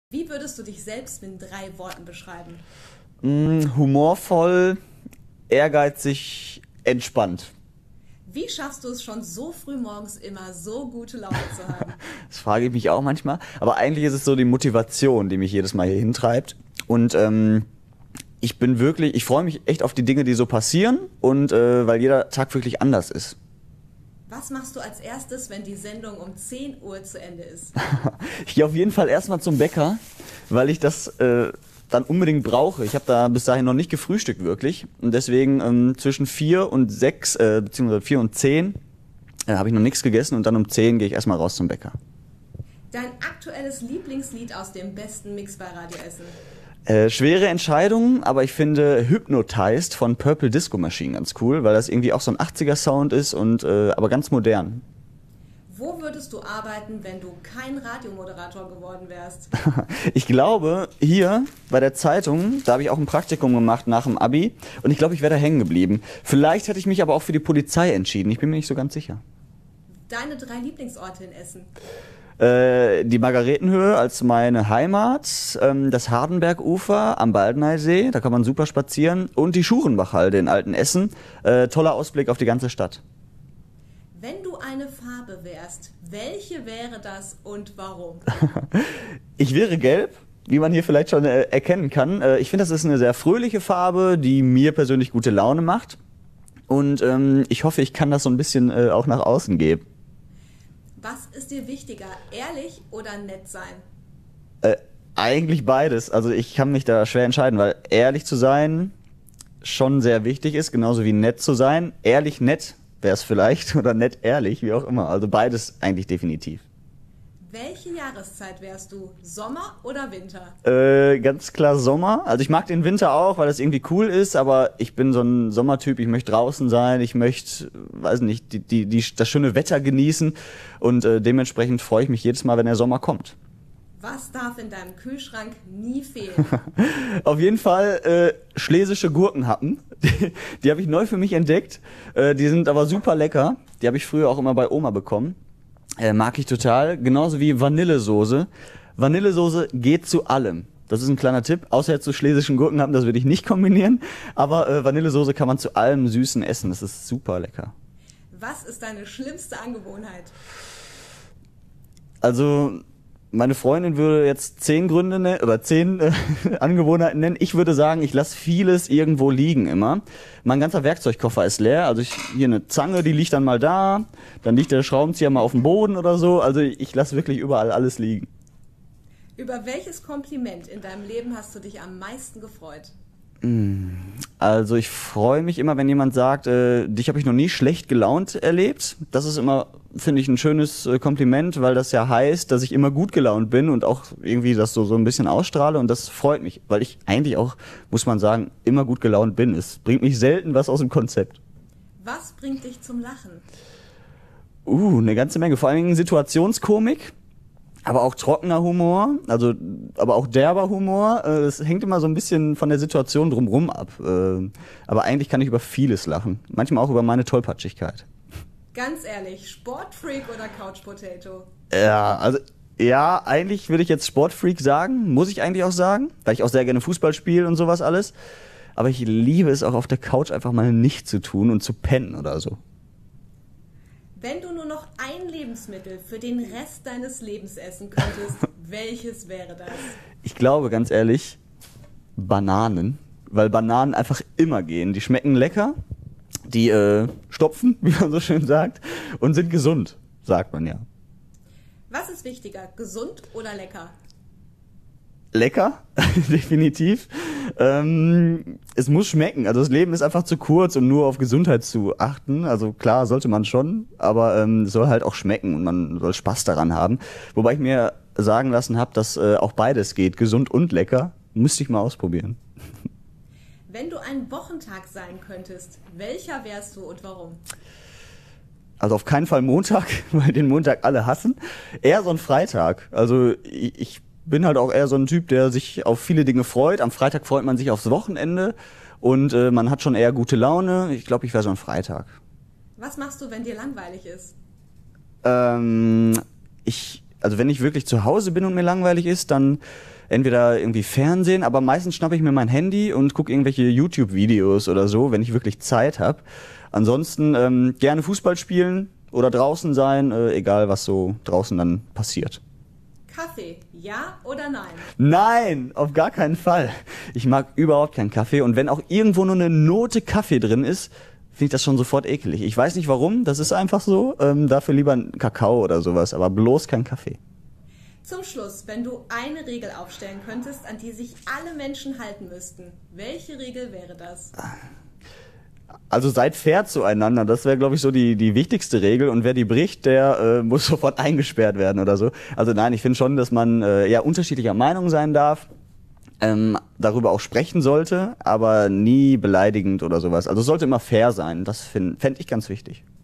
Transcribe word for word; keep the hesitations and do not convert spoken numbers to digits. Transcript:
Wie würdest du dich selbst in drei Worten beschreiben? Mm, humorvoll, ehrgeizig, entspannt. Wie schaffst du es schon so früh morgens immer so gute Laune zu haben? Das frage ich mich auch manchmal. Aber eigentlich ist es so die Motivation, die mich jedes Mal hier hintreibt. Und ähm, ich bin wirklich, ich freue mich echt auf die Dinge, die so passieren. Und äh, weil jeder Tag wirklich anders ist. Was machst du als erstes, wenn die Sendung um zehn Uhr zu Ende ist? Ich gehe auf jeden Fall erstmal zum Bäcker, weil ich das äh, dann unbedingt brauche. Ich habe da bis dahin noch nicht gefrühstückt wirklich. Und deswegen ähm, zwischen vier und sechs, äh, beziehungsweise vier und zehn, äh, habe ich noch nichts gegessen. Und dann um zehn gehe ich erstmal raus zum Bäcker. Dein aktuelles Lieblingslied aus dem besten Mix bei Radio Essen? Äh, schwere Entscheidung, aber ich finde Hypnotized von Purple Disco Machine ganz cool, weil das irgendwie auch so ein achtziger-Sound ist, und äh, aber ganz modern. Wo würdest du arbeiten, wenn du kein Radiomoderator geworden wärst? Ich glaube, hier bei der Zeitung, da habe ich auch ein Praktikum gemacht nach dem Abi, und ich glaube, ich wäre da hängen geblieben. Vielleicht hätte ich mich aber auch für die Polizei entschieden, ich bin mir nicht so ganz sicher. Deine drei Lieblingsorte in Essen? Äh, die Margaretenhöhe als meine Heimat, ähm, das Hardenbergufer am Baldeneysee, da kann man super spazieren, und die Schurenbachhalde in Altenessen, äh, toller Ausblick auf die ganze Stadt. Wenn du eine Farbe wärst, welche wäre das und warum? Ich wäre gelb, wie man hier vielleicht schon äh, erkennen kann. Äh, ich finde, das ist eine sehr fröhliche Farbe, die mir persönlich gute Laune macht, und ähm, ich hoffe, ich kann das so ein bisschen äh, auch nach außen geben. Was ist dir wichtiger, ehrlich oder nett sein? Äh, eigentlich beides. Also ich kann mich da schwer entscheiden, weil ehrlich zu sein schon sehr wichtig ist, genauso wie nett zu sein. Ehrlich nett wäre es vielleicht, oder nett ehrlich, wie auch immer. Also beides eigentlich definitiv. Welche Jahreszeit wärst du? Sommer oder Winter? Äh, ganz klar Sommer. Also ich mag den Winter auch, weil das irgendwie cool ist, aber ich bin so ein Sommertyp, ich möchte draußen sein, ich möchte, weiß nicht, die, die, die, das schöne Wetter genießen, und äh, dementsprechend freue ich mich jedes Mal, wenn der Sommer kommt. Was darf in deinem Kühlschrank nie fehlen? Auf jeden Fall äh, schlesische Gurkenhappen. Die, die habe ich neu für mich entdeckt. Äh, die sind aber super lecker. Die habe ich früher auch immer bei Oma bekommen. Äh, mag ich total. Genauso wie Vanillesoße. Vanillesoße geht zu allem. Das ist ein kleiner Tipp. Außer jetzt zu schlesischen Gurkenhappen, das würde ich nicht kombinieren. Aber äh, Vanillesoße kann man zu allem Süßen essen. Das ist super lecker. Was ist deine schlimmste Angewohnheit? Also meine Freundin würde jetzt zehn Gründe nennen, oder zehn äh, Angewohnheiten nennen. Ich würde sagen, ich lasse vieles irgendwo liegen immer. Mein ganzer Werkzeugkoffer ist leer. Also ich, hier eine Zange, die liegt dann mal da. Dann liegt der Schraubenzieher mal auf dem Boden oder so. Also ich lasse wirklich überall alles liegen. Über welches Kompliment in deinem Leben hast du dich am meisten gefreut? Also ich freue mich immer, wenn jemand sagt, äh, dich habe ich noch nie schlecht gelaunt erlebt. Das ist immer, finde ich, ein schönes äh, Kompliment, weil das ja heißt, dass ich immer gut gelaunt bin und auch irgendwie das so, so ein bisschen ausstrahle, und das freut mich, weil ich eigentlich auch, muss man sagen, immer gut gelaunt bin. Es bringt mich selten was aus dem Konzept. Was bringt dich zum Lachen? Uh, eine ganze Menge, vor allen Dingen Situationskomik. Aber auch trockener Humor, also aber auch derber Humor. Es hängt immer so ein bisschen von der Situation drumherum ab. Äh, Aber eigentlich kann ich über vieles lachen. Manchmal auch über meine Tollpatschigkeit. Ganz ehrlich, Sportfreak oder Couch Potato? Ja, also ja, eigentlich würde ich jetzt Sportfreak sagen. Muss ich eigentlich auch sagen, weil ich auch sehr gerne Fußball spiele und sowas alles. Aber ich liebe es auch, auf der Couch einfach mal nichts zu tun und zu pennen oder so. Wenn du nur noch ein Lebensmittel für den Rest deines Lebens essen könntest, welches wäre das? Ich glaube, ganz ehrlich, Bananen. Weil Bananen einfach immer gehen. Die schmecken lecker, die äh, stopfen, wie man so schön sagt, und sind gesund, sagt man ja. Was ist wichtiger, gesund oder lecker? Lecker, definitiv. Ähm, es muss schmecken. Also das Leben ist einfach zu kurz, um nur auf Gesundheit zu achten. Also klar, sollte man schon, aber ähm, es soll halt auch schmecken und man soll Spaß daran haben. Wobei ich mir sagen lassen habe, dass äh, auch beides geht, gesund und lecker. Müsste ich mal ausprobieren. Wenn du ein Wochentag sein könntest, welcher wärst du und warum? Also auf keinen Fall Montag, weil den Montag alle hassen. Eher so ein Freitag. Also ich, ich bin halt auch eher so ein Typ, der sich auf viele Dinge freut. Am Freitag freut man sich aufs Wochenende, und äh, man hat schon eher gute Laune. Ich glaube, ich wäre so ein Freitag. Was machst du, wenn dir langweilig ist? Ähm, ich also wenn ich wirklich zu Hause bin und mir langweilig ist, dann entweder irgendwie Fernsehen, aber meistens schnappe ich mir mein Handy und gucke irgendwelche YouTube-Videos oder so, wenn ich wirklich Zeit habe. Ansonsten ähm, gerne Fußball spielen oder draußen sein, äh, egal was so draußen dann passiert. Kaffee, ja oder nein? Nein, auf gar keinen Fall. Ich mag überhaupt keinen Kaffee und wenn auch irgendwo nur eine Note Kaffee drin ist, finde ich das schon sofort ekelig. Ich weiß nicht warum, das ist einfach so. Ähm, dafür lieber ein Kakao oder sowas, aber bloß kein Kaffee. Zum Schluss, wenn du eine Regel aufstellen könntest, an die sich alle Menschen halten müssten, welche Regel wäre das? Also seid fair zueinander, das wäre, glaube ich, so die, die wichtigste Regel. Und wer die bricht, der äh, muss sofort eingesperrt werden oder so. Also nein, ich finde schon, dass man äh, ja unterschiedlicher Meinung sein darf, ähm, darüber auch sprechen sollte, aber nie beleidigend oder sowas. Also es sollte immer fair sein, das fände ich ganz wichtig.